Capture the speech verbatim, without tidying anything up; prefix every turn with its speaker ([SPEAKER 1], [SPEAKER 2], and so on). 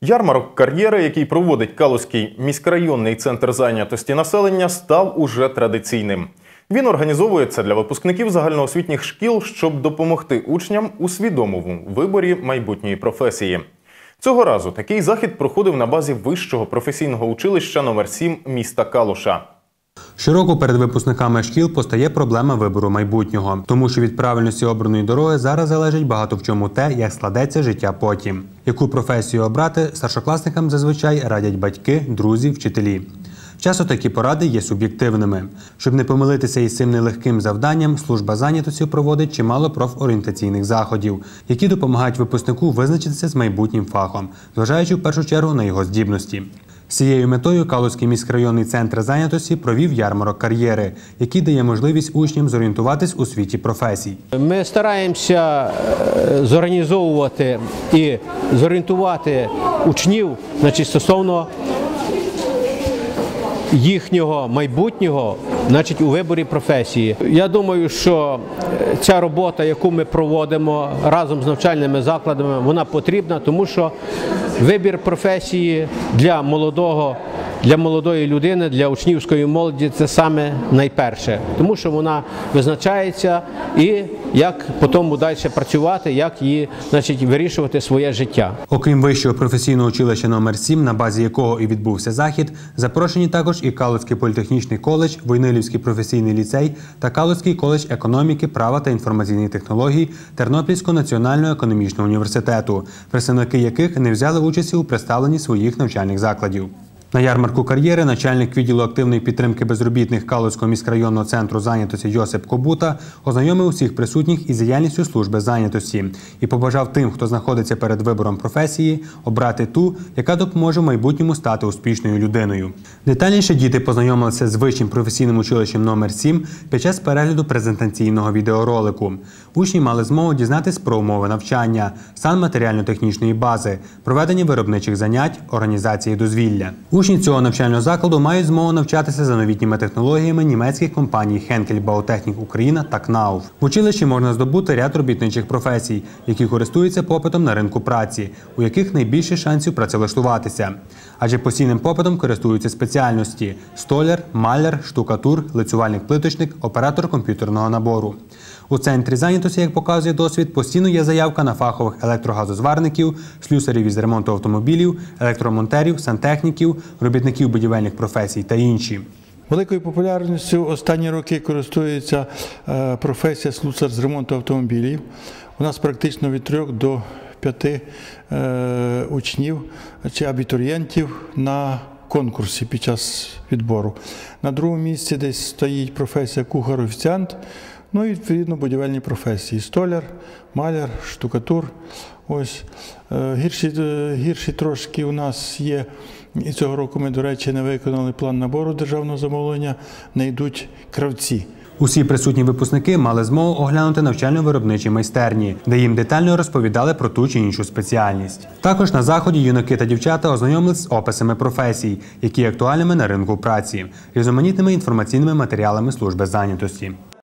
[SPEAKER 1] Ярмарок кар'єри, який проводить Калузький міськрайонний центр зайнятості населення, став уже традиційним. Він організовується для випускників загальноосвітніх шкіл, щоб допомогти учням у свідомому виборі майбутньої професії. Цього разу такий захід проходив на базі Вищого професійного училища номер сім міста Калуша.
[SPEAKER 2] Щороку перед випускниками шкіл постає проблема вибору майбутнього, тому що від правильності обраної дороги зараз залежить багато в чому те, як складеться життя потім. Яку професію обрати, старшокласникам зазвичай радять батьки, друзі, вчителі. Часто такі поради є суб'єктивними. Щоб не помилитися із цим нелегким завданням, служба зайнятості проводить чимало профорієнтаційних заходів, які допомагають випускнику визначитися з майбутнім фахом, зважаючи в першу чергу на його здібності. З цією метою Калузький міськрайонний центр зайнятості провів ярмарок кар'єри, який дає можливість учням зорієнтуватись у світі професій.
[SPEAKER 3] Ми стараємося зорганізовувати і зорієнтувати учнів, значить, стосовно їхнього майбутнього, значить, у виборі професії. Я думаю, що ця робота, яку ми проводимо разом з навчальними закладами, вона потрібна, тому що вибір професії для молодого, для молодої людини, для учнівської молоді – це саме найперше, тому що вона визначається і як потім далі працювати, як її, значить, вирішувати своє життя.
[SPEAKER 2] Окрім Вищого професійного училища номер сім, на базі якого і відбувся захід, запрошені також і Калузький політехнічний коледж, Войнилівський професійний ліцей та Калузький коледж економіки, права та інформаційних технологій Тернопільського національного економічного університету, представники яких не взяли участі у представленні своїх навчальних закладів. На ярмарку кар'єри начальник відділу активної підтримки безробітних Калузького міськрайонного центру зайнятості Йосип Кобута ознайомив усіх присутніх із діяльністю служби зайнятості і побажав тим, хто знаходиться перед вибором професії, обрати ту, яка допоможе в майбутньому стати успішною людиною. Детальніше діти познайомилися з Вищим професійним училищем номер сім під час перегляду презентаційного відеоролику. Учні мали змогу дізнатись про умови навчання, стан матеріально-технічної бази, проведення виробничих занять, організації дозвілля. Учні цього навчального закладу мають змогу навчатися за новітніми технологіями німецьких компаній Henkel Bautechnik Україна та Knauf. В училищі можна здобути ряд робітничих професій, які користуються попитом на ринку праці, у яких найбільше шансів працевлаштуватися. Адже постійним попитом користуються спеціальності – столяр, маляр, штукатур, лицювальник-плиточник, оператор комп'ютерного набору. У центрі зайнятості, як показує досвід, постійно є заявка на фахових електрогазозварників, слюсарів із ремонту автомобілів, електромонтерів, сантехніків, робітників будівельних професій та інші.
[SPEAKER 4] Великою популярністю останні роки користується професія слюсар з ремонту автомобілів. У нас практично від трьох до п'яти учнів чи абітурієнтів на конкурсі під час відбору. На другому місці десь стоїть професія кухар-офіціант, ну і, відповідно, будівельні професії – столяр, маляр, штукатур. Ось. Гірші, гірші трошки у нас є, і цього року ми, до речі, не виконали план набору державного замовлення, не йдуть кравці.
[SPEAKER 2] Усі присутні випускники мали змогу оглянути навчально-виробничі майстерні, де їм детально розповідали про ту чи іншу спеціальність. Також на заході юнаки та дівчата ознайомились з описами професій, які є актуальними на ринку праці, різноманітними інформаційними матеріалами служби зайнятості.